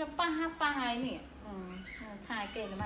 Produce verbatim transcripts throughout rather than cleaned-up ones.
nó pa ha pa hai nè ừ thay kê nó mày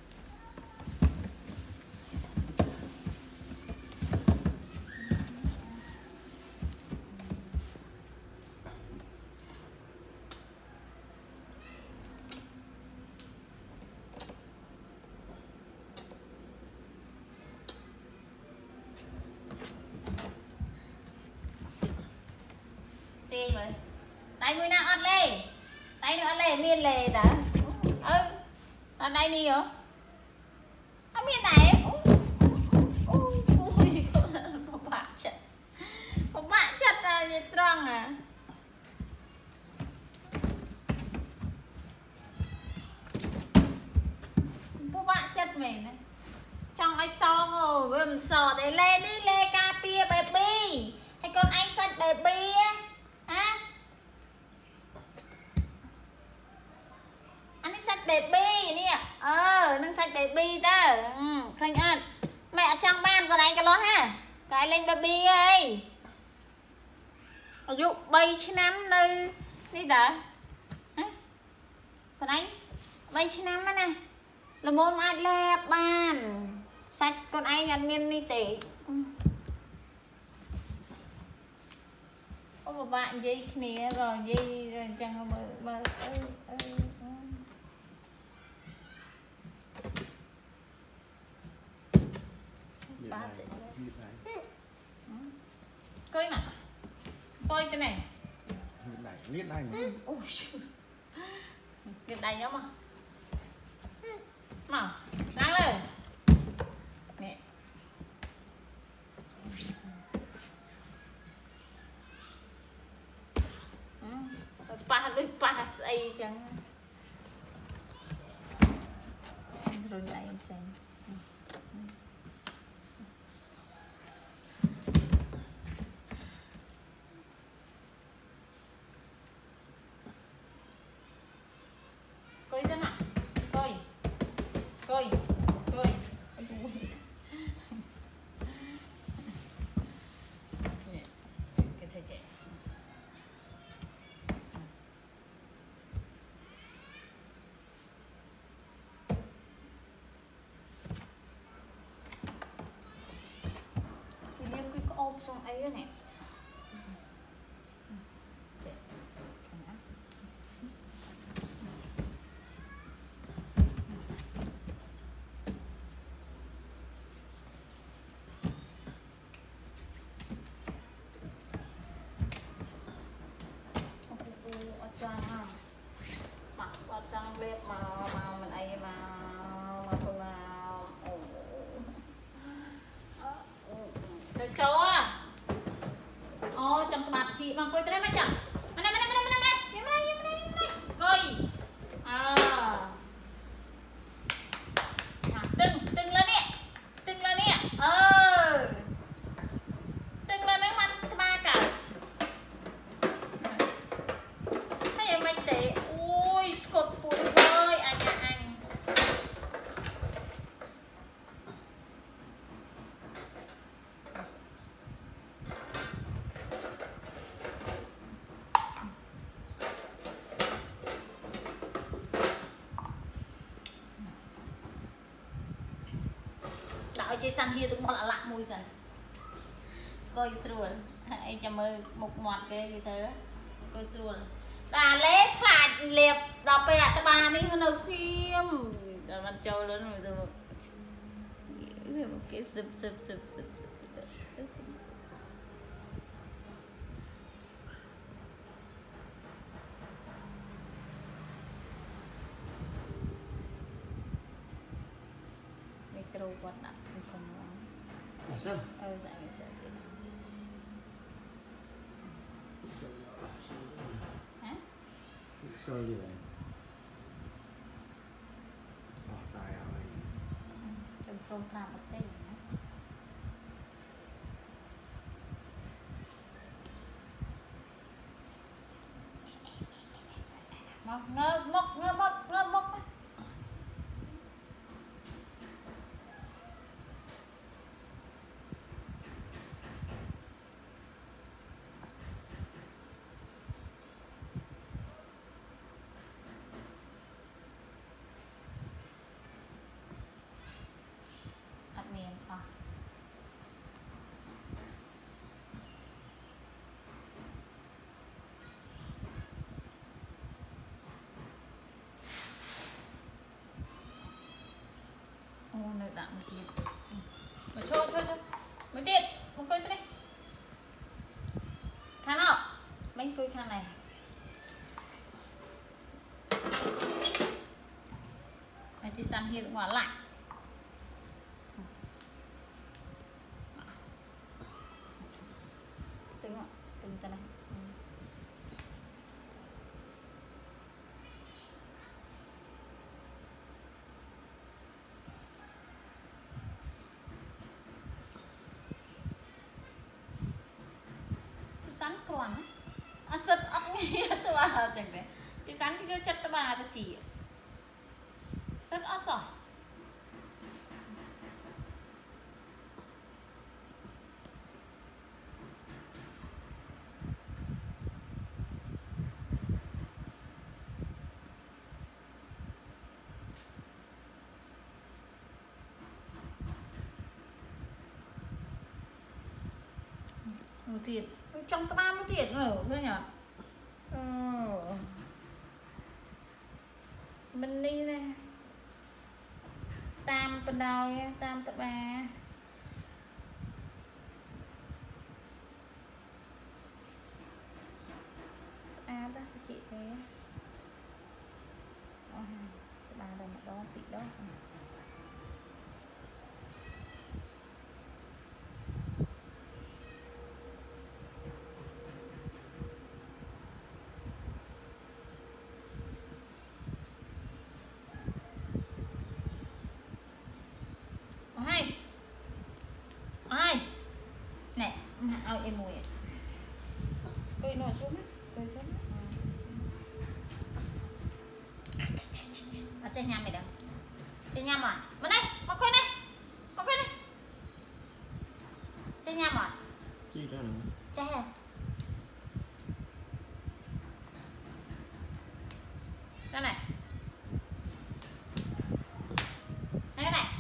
mà tay người nào ăn lê tay nó ăn lê miên lê đã ừ ở đây đi hả ở miên này ui có bạn chất có bạn chất à gì trăng à có bạn chất mình này trong ai so ngồi với sò để lên đi lê cà pia baby hay con anh xanh baby á anh đi xách baby nè ờ nâng xách baby ta ừ khanh ăn mẹ trong ban còn anh cái lo ha cái lên baby ơi ở dụ bay chứ năm nơi đi đã còn anh bay chứ năm á nè là môn ai lẹ bàn sạch con anh ăn miên đi tỉ có một bạn gì nè rồi gì rồi chẳng mơ mơ ơi ơi coi nào coi cái này liếc đây liếc đây nhá mà mà sáng lên nè pa đôi pa xây chẳng rồi lại em tranh coi xem nào coi coi coi cái chơi chơi ôm xong ấy nè mặc trong bếp mà mà mình ấy mà mà tôi mà trời châu à ô trong mặt chị bằng quay cái đấy mà chẳng mà này mà này mà này mà này mà này mà này mà này coi à tưng tưng lên nè tưng lên nè ờ tưng lên nước mắt ba cả thấy mày tệ ui cột bụi ơi anh à anh đạo chơi sang kia tụi con là lạ mùi dần coi rồi anh chăm ơi một ngoặt cái gì thế coi rồi bà lấy phải liệp đọc bè cho bà đi nó xiêm rồiมันtrôi lớn rồi rồi một cái sụp sụp sụp sụp micro quạt đặt không à sao ờ dạ dạ hả sôi gì vậy bỏ tay ơi trong không làm một cái ngơ mốc ngơ mốc ngơ mốc mới tiện một coi đây khăn nào mình coi khăn này này chỉ săn hiện ngoài lại từng từng cái này sắn còn à sật ấp nghe tôi bà chẳng đấy cái sắn cái chất tôi bà tôi chỉ sật ấp rồi một tiền trong ba mươi tiền ở thôi nhở ừ. Mình đi này tam bên đôi tam tập ba à đó chị thế tập ba rồi mà đó bị đó hai hai nè ao em mùi cây nồi xuống cây xuống ở trên nhà mày đâu trên nhà mà mà đây mà quên đây mà quên đây trên nhà mà chi ra nữa cha đây này đây này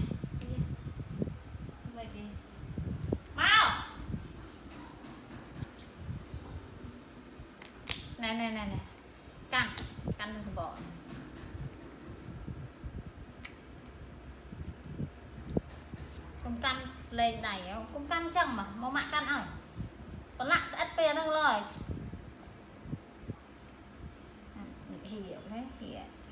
vậy đi mau này này này này căng căng ra bỏ cũng căng lên này cũng căng chăng mà mau mạng căng ơi còn lặng sẽ ép nâng lời hiểu thế hiểu